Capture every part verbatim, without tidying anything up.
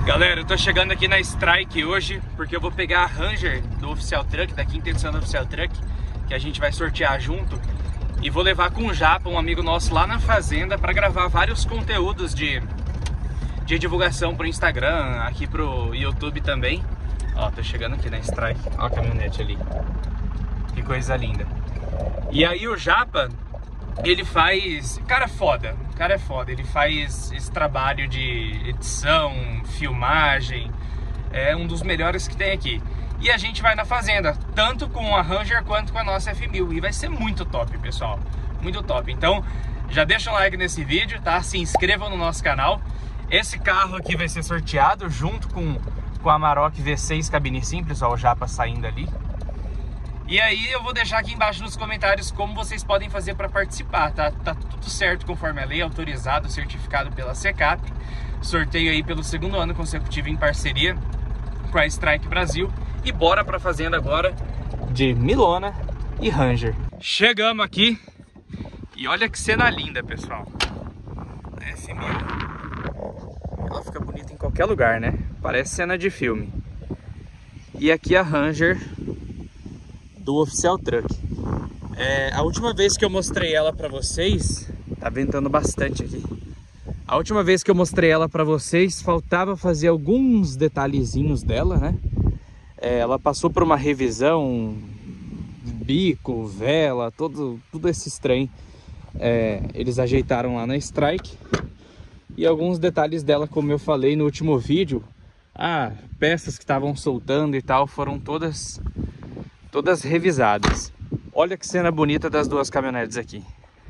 Galera, eu tô chegando aqui na Strike hoje porque eu vou pegar a Ranger do Oficial Truck, da quinta edição do Oficial Truck, que a gente vai sortear junto, e vou levar com o Japa, um amigo nosso lá na fazenda, para gravar vários conteúdos de, de divulgação pro Instagram, aqui pro YouTube também. Ó, tô chegando aqui na Strike, ó a caminhonete ali, que coisa linda. E aí o Japa, ele faz... Cara, é foda, o cara é foda, ele faz esse trabalho de edição, filmagem, é um dos melhores que tem aqui. E a gente vai na fazenda, tanto com a Ranger quanto com a nossa F mil, e vai ser muito top, pessoal, muito top. Então, já deixa um like nesse vídeo, tá? Se inscrevam no nosso canal. Esse carro aqui vai ser sorteado junto com, com a Amarok V seis cabine simples, ó, o Japa saindo ali. E aí eu vou deixar aqui embaixo nos comentários como vocês podem fazer para participar, tá? Tá tudo certo conforme a lei, autorizado, certificado pela Secap. Sorteio aí pelo segundo ano consecutivo em parceria com a Strike Brasil. E bora pra fazenda agora de Milona e Ranger. Chegamos aqui e olha que cena linda, pessoal. A F mil, ela fica bonita em qualquer lugar, né? Parece cena de filme. E aqui a Ranger do Oficial Truck. É, a última vez que eu mostrei ela pra vocês, tá ventando bastante aqui. A última vez que eu mostrei ela pra vocês, faltava fazer alguns detalhezinhos dela, né? É, ela passou por uma revisão, bico, vela, todo, tudo esse trem. É, eles ajeitaram lá na Strike. E alguns detalhes dela, como eu falei no último vídeo, ah, peças que estavam soltando e tal, foram todas... todas revisadas. Olha que cena bonita das duas caminhonetes aqui.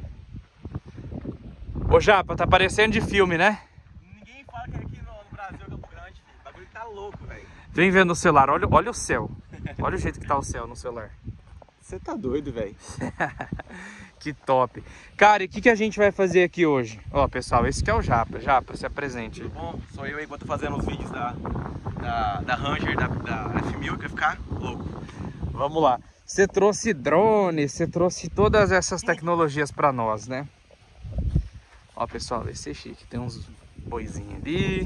Ô Japa, tá parecendo de filme, né? Ninguém fala que é aqui no, no Brasil, Campo Grande, filho. O bagulho tá louco, velho. Vem vendo no celular, olha, olha o céu. Olha o jeito que tá o céu no celular. Você tá doido, velho. Que top. Cara, e o que, que a gente vai fazer aqui hoje? Ó, pessoal, esse que é o Japa. Japa, se apresente. Tudo bom? Sou eu aí que tô fazendo os vídeos da, da, da Ranger, da, da F mil, que vai ficar louco. Vamos lá. Você trouxe drone, você trouxe todas essas tecnologias para nós, né? Ó, pessoal, esse é chique. Tem uns boizinhos ali.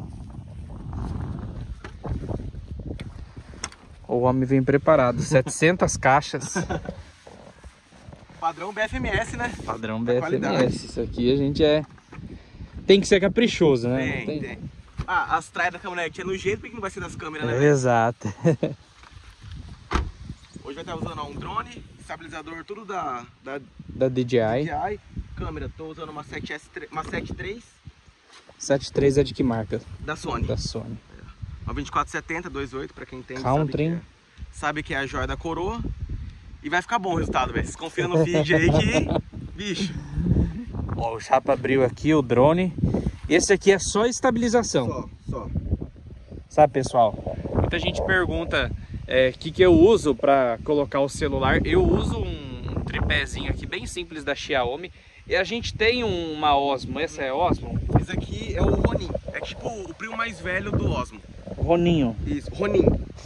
O homem vem preparado. setecentas caixas. Padrão B F M S, né? Padrão B F M S. Isso aqui a gente é... Tem que ser caprichoso, né? Tem, tem. tem. Ah, as traias da caminhonete é no jeito, porque não vai ser das câmeras, né? É, exato. Hoje vai estar usando ó, um drone, estabilizador tudo da, da, da D J I. D J I. Câmera, tô usando uma sete S, uma sete três. sete três é de que marca? Da Sony. Da Sony. É. Uma vinte e quatro setenta, dois oito, pra quem tem. Country. Sabe que, é, sabe que é a joia da coroa. E vai ficar bom o resultado, velho. Vocês confiam no vídeo aí que... Bicho. Ó, o Japa abriu aqui o drone. Esse aqui é só estabilização. Só, só. Sabe, pessoal? Muita gente pergunta... O é, que, que eu uso para colocar o celular. Eu uso um, um tripézinho aqui bem simples da Xiaomi. E a gente tem um, uma Osmo. Essa é Osmo? Esse aqui é o Ronin. É tipo o primo mais velho do Osmo. Roninho. Isso, Ronin.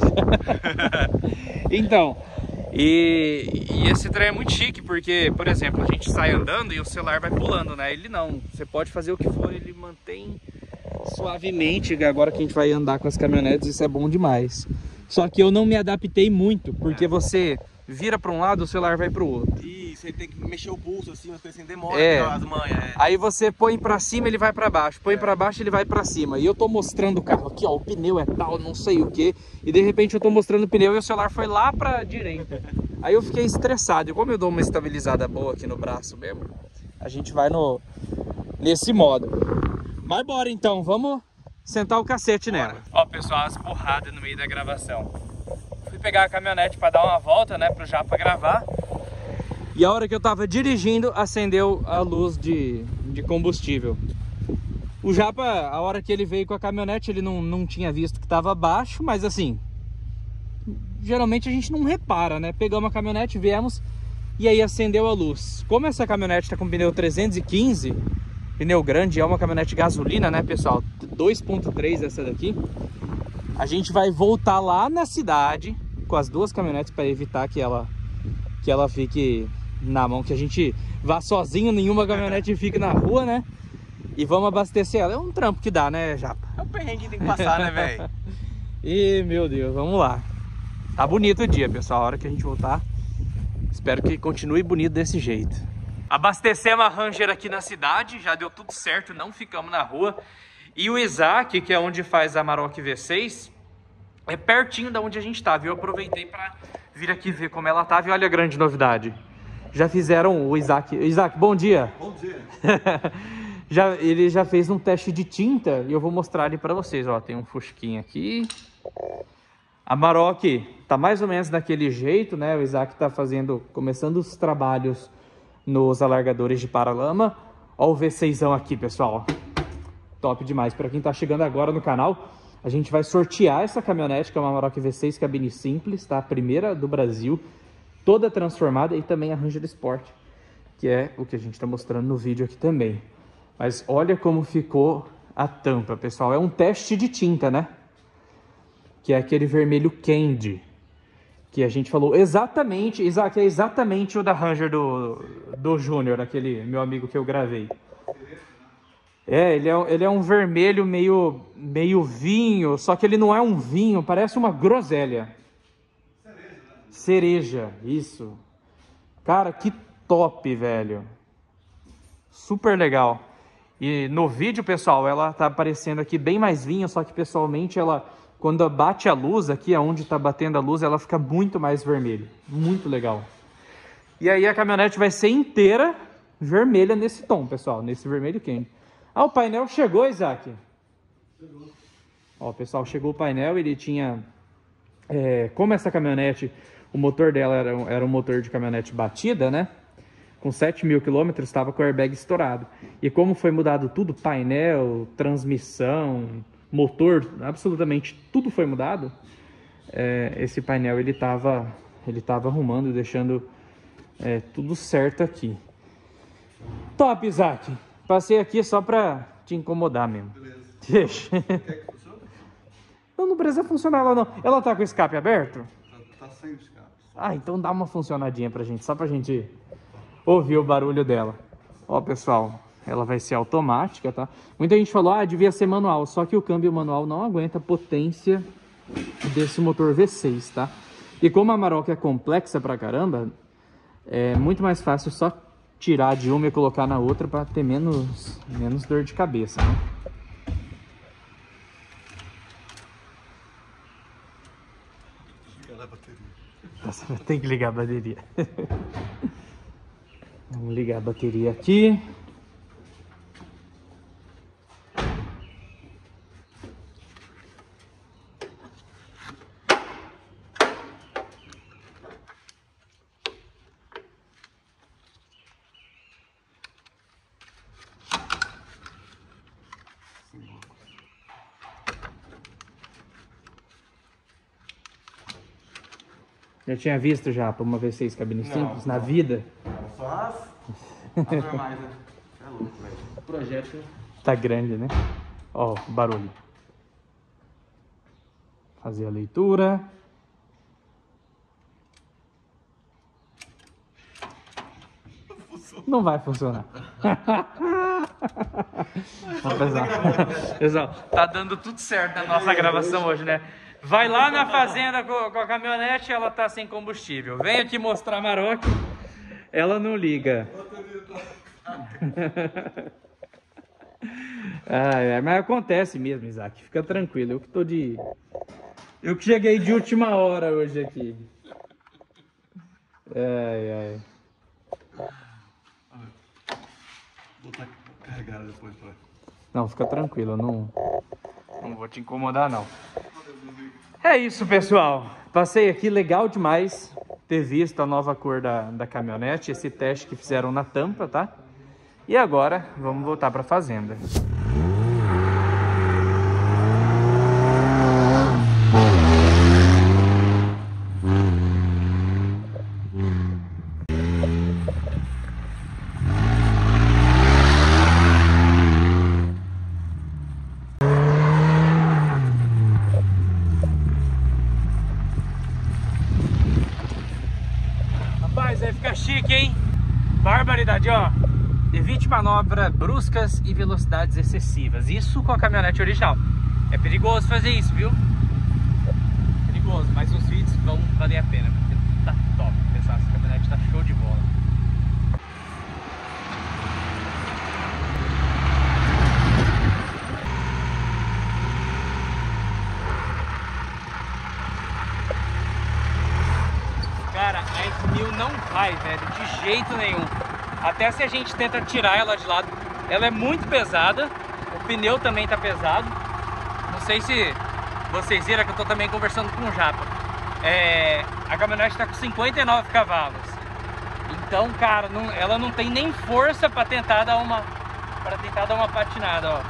Então, e, e esse trem é muito chique, porque, por exemplo, a gente sai andando e o celular vai pulando, né? Ele não. Você pode fazer o que for, ele mantém suavemente. Agora que a gente vai andar com as caminhonetes, isso é bom demais. Só que eu não me adaptei muito, porque você vira para um lado, o celular vai para o outro. Isso, ele tem que mexer o pulso assim, as coisas assim, demora, é. as manhas. É. Aí você põe para cima, ele vai para baixo, põe é. para baixo, ele vai para cima. E eu tô mostrando o carro aqui, ó, o pneu é tal, não sei o que. E de repente eu tô mostrando o pneu e o celular foi lá para direita. Aí eu fiquei estressado. E como eu dou uma estabilizada boa aqui no braço mesmo, a gente vai no nesse modo. Mas bora então, vamos... sentar o cacete nela. Ó, pessoal, as porradas no meio da gravação. Fui pegar a caminhonete para dar uma volta, né, pro Japa gravar. E a hora que eu tava dirigindo, acendeu a luz de, de combustível. O Japa, a hora que ele veio com a caminhonete, ele não, não tinha visto que tava baixo, mas assim, geralmente a gente não repara, né? Pegamos a caminhonete, viemos e aí acendeu a luz. Como essa caminhonete tá com pneu trezentos e quinze, pneu grande, é uma caminhonete gasolina, né, pessoal? dois ponto três essa daqui. A gente vai voltar lá na cidade com as duas caminhonetes para evitar que ela que ela fique na mão, que a gente vá sozinho, nenhuma caminhonete fique na rua, né? E vamos abastecer ela. É um trampo que dá, né, Japa? É um perrengue que tem que passar, né, velho? Ih, meu Deus, vamos lá. Tá bonito o dia, pessoal. A hora que a gente voltar, espero que continue bonito desse jeito. Abastecemos a Ranger aqui na cidade, já deu tudo certo, não ficamos na rua. E o Isaac, que é onde faz a Amarok V seis, é pertinho da onde a gente tava. Eu aproveitei para vir aqui ver como ela tava e olha a grande novidade. Já fizeram o Isaac... Isaac, bom dia! Bom dia! já, ele já fez um teste de tinta e eu vou mostrar ele para vocês. Ó, tem um fusquinho aqui. A Amarok tá mais ou menos daquele jeito, né? O Isaac tá fazendo, começando os trabalhos nos alargadores de paralama. Ó o V seis aqui, pessoal. Top demais. Para quem tá chegando agora no canal, a gente vai sortear essa caminhonete, que é uma Amarok V seis cabine simples, tá? A primeira do Brasil, toda transformada, e também a Ranger Sport, que é o que a gente tá mostrando no vídeo aqui também. Mas olha como ficou a tampa, pessoal. É um teste de tinta, né? Que é aquele vermelho candy, que a gente falou exatamente, Isaac, é exatamente o da Ranger do, do Júnior, aquele meu amigo que eu gravei. É, ele é, ele é um vermelho meio, meio vinho, só que ele não é um vinho, parece uma groselha. Cereja, né? Cereja, isso. Cara, que top, velho. Super legal. E no vídeo, pessoal, ela tá aparecendo aqui bem mais vinho, só que pessoalmente ela, quando bate a luz aqui, aonde tá batendo a luz, ela fica muito mais vermelha. Muito legal. E aí a caminhonete vai ser inteira vermelha nesse tom, pessoal, nesse vermelho quente. Ah, o painel chegou, Isaac? Chegou. Ó, pessoal, chegou o painel, ele tinha... É, como essa caminhonete, o motor dela era, era um motor de caminhonete batida, né? Com sete mil quilômetros, estava com o airbag estourado. E como foi mudado tudo, painel, transmissão, motor, absolutamente tudo foi mudado, é, esse painel ele estava ele tava arrumando, deixando é, tudo certo aqui. Top, Isaac! Passei aqui só pra te incomodar mesmo. Beleza. Deixa. Quer que funcione? Não, não precisa funcionar ela não. Ela tá com o escape aberto? Tá, tá sem o escape. Ah, então dá uma funcionadinha pra gente, só pra gente ouvir o barulho dela. Ó, pessoal, ela vai ser automática, tá? Muita gente falou, ah, devia ser manual. Só que o câmbio manual não aguenta a potência desse motor V seis, tá? E como a Amarok é complexa pra caramba, é muito mais fácil só tirar de uma e colocar na outra para ter menos, menos dor de cabeça, né? Ligar a bateria. Nossa, tem que ligar a bateria. Vamos ligar a bateria aqui. Já tinha visto já para uma V seis cabine simples na vida? Só as, as normais, né? É louco, velho. O projeto tá grande, né? Ó, o barulho. Fazer a leitura. Não vai funcionar. Pessoal, pessoal, tá dando tudo certo na nossa gravação hoje, né? Vai lá na fazenda com, com a caminhonete, ela tá sem combustível. Vem aqui mostrar a Amarok, ela não liga. ah, é, mas acontece mesmo, Isaac. Fica tranquilo. Eu que tô de... Eu que cheguei de última hora hoje aqui. Ai, ai. Vou botar carregada depois pra... Não, fica tranquilo. Eu não, não vou te incomodar, não. É isso, pessoal. Passei aqui, legal demais ter visto a nova cor da, da caminhonete, esse teste que fizeram na tampa, tá? E agora, vamos voltar para a fazenda. Vai ficar chique, hein? Barbaridade, ó. Evite manobras bruscas e velocidades excessivas. Isso com a caminhonete original. É perigoso fazer isso, viu? Perigoso, mas os vídeos vão valer a pena, porque tá top. Pessoal, essa caminhonete tá show de bola. Cara, a F mil não vai, velho, de jeito nenhum. Até se a gente tenta tirar ela de lado, ela é muito pesada. O pneu também tá pesado. Não sei se vocês viram que eu tô também conversando com o Japa. É, a caminhonete tá com cinquenta e nove cavalos. Então, cara, não, ela não tem nem força para tentar dar uma para tentar dar uma patinada, ó.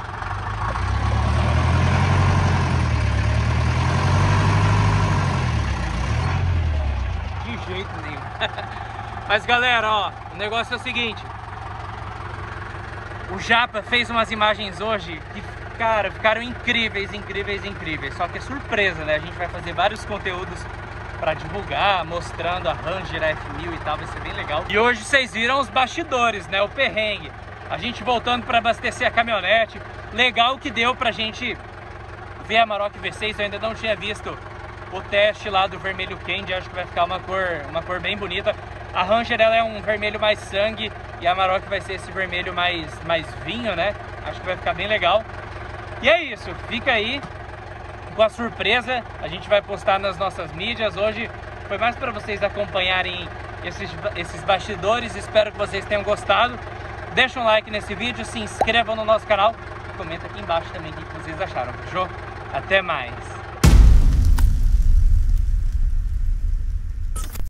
De jeito nenhum. Mas galera, ó, o negócio é o seguinte. O Japa fez umas imagens hoje que, cara, ficaram incríveis, incríveis, incríveis. Só que é surpresa, né? A gente vai fazer vários conteúdos para divulgar, mostrando a Ranger F mil e tal, vai ser bem legal. E hoje vocês viram os bastidores, né? O perrengue. A gente voltando para abastecer a caminhonete. Legal que deu pra gente ver a Amarok V seis. Eu ainda não tinha visto o teste lá do vermelho candy. Acho que vai ficar uma cor, uma cor bem bonita. A Ranger, ela é um vermelho mais sangue e a Amarok vai ser esse vermelho mais, mais vinho, né? Acho que vai ficar bem legal. E é isso, fica aí com a surpresa. A gente vai postar nas nossas mídias. Hoje foi mais para vocês acompanharem esses, esses bastidores. Espero que vocês tenham gostado. Deixa um like nesse vídeo, se inscrevam no nosso canal e comenta aqui embaixo também o que vocês acharam, fechou? Até mais!